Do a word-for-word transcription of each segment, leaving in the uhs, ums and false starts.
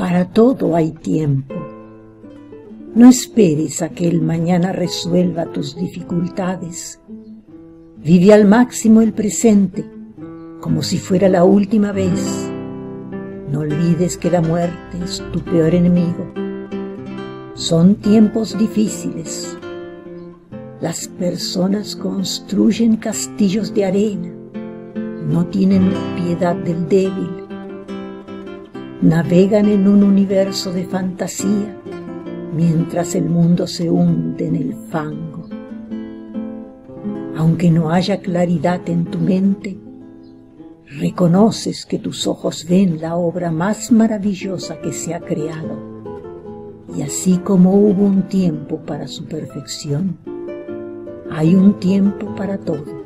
Para todo hay tiempo. No esperes a que el mañana resuelva tus dificultades. Vive al máximo el presente, como si fuera la última vez. No olvides que la muerte es tu peor enemigo. Son tiempos difíciles. Las personas construyen castillos de arena. No tienen piedad del débil. Navegan en un universo de fantasía, mientras el mundo se hunde en el fango. Aunque no haya claridad en tu mente, reconoces que tus ojos ven la obra más maravillosa que se ha creado. Y así como hubo un tiempo para su perfección, hay un tiempo para todo.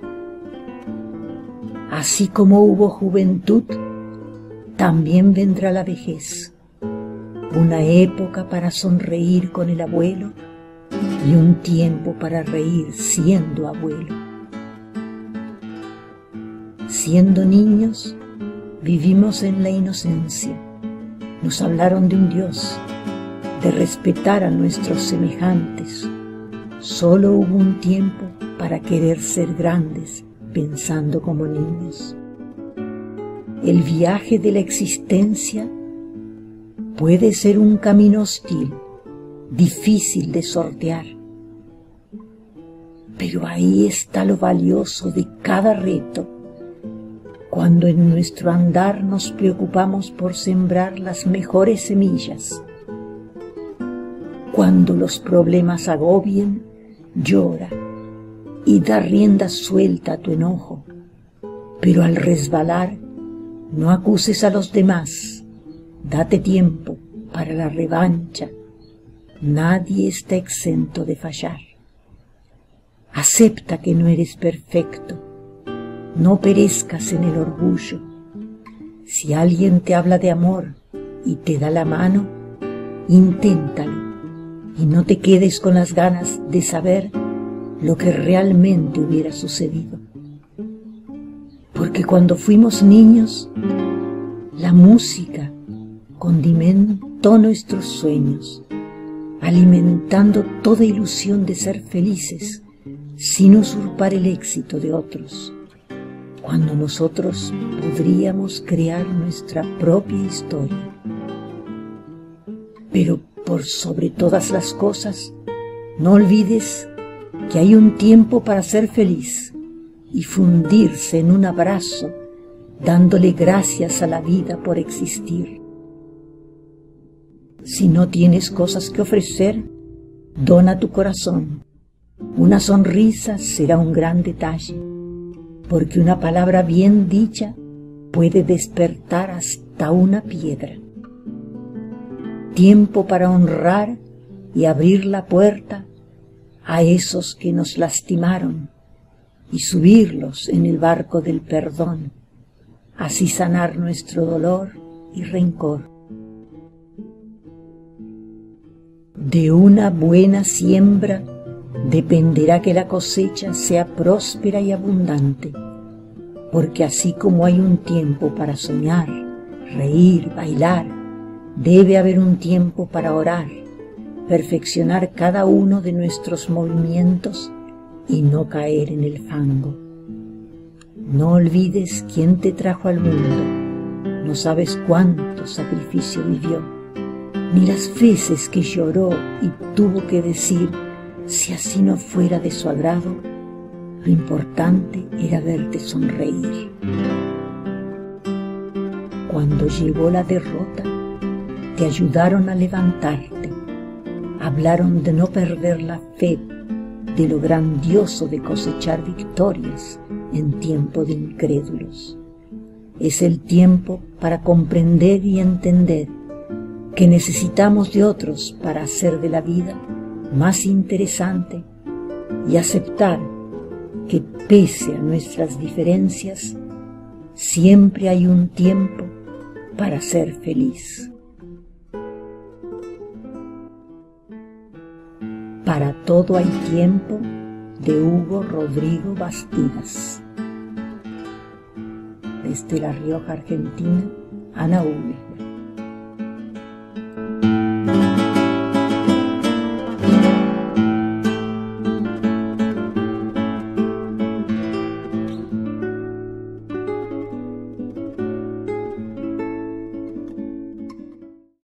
Así como hubo juventud, también vendrá la vejez, una época para sonreír con el abuelo y un tiempo para reír siendo abuelo. Siendo niños, vivimos en la inocencia. Nos hablaron de un Dios, de respetar a nuestros semejantes. Solo hubo un tiempo para querer ser grandes, pensando como niños. El viaje de la existencia puede ser un camino hostil, difícil de sortear. Pero ahí está lo valioso de cada reto, cuando en nuestro andar nos preocupamos por sembrar las mejores semillas. Cuando los problemas agobien, llora y da rienda suelta a tu enojo, pero al resbalar, no acuses a los demás, date tiempo para la revancha. Nadie está exento de fallar. Acepta que no eres perfecto, no perezcas en el orgullo. Si alguien te habla de amor y te da la mano, inténtalo y no te quedes con las ganas de saber lo que realmente hubiera sucedido. Porque cuando fuimos niños, la música condimentó nuestros sueños, alimentando toda ilusión de ser felices sin usurpar el éxito de otros, cuando nosotros podríamos crear nuestra propia historia. Pero por sobre todas las cosas, no olvides que hay un tiempo para ser feliz y fundirse en un abrazo, dándole gracias a la vida por existir. Si no tienes cosas que ofrecer, dona tu corazón. Una sonrisa será un gran detalle, porque una palabra bien dicha puede despertar hasta una piedra. Tiempo para honrar y abrir la puerta a esos que nos lastimaron y subirlos en el barco del perdón, así sanar nuestro dolor y rencor. De una buena siembra dependerá que la cosecha sea próspera y abundante, porque así como hay un tiempo para soñar, reír, bailar, debe haber un tiempo para orar, perfeccionar cada uno de nuestros movimientos y no caer en el fango. No olvides quién te trajo al mundo, no sabes cuánto sacrificio vivió, ni las veces que lloró y tuvo que decir, si así no fuera de su agrado, lo importante era verte sonreír. Cuando llegó la derrota, te ayudaron a levantarte, hablaron de no perder la fe, de lo grandioso de cosechar victorias en tiempo de incrédulos. Es el tiempo para comprender y entender que necesitamos de otros para hacer de la vida más interesante y aceptar que pese a nuestras diferencias, siempre hay un tiempo para ser feliz. Para todo hay tiempo, de Hugo Rodrigo Bastidas. Desde La Rioja, Argentina, Ana Uhle.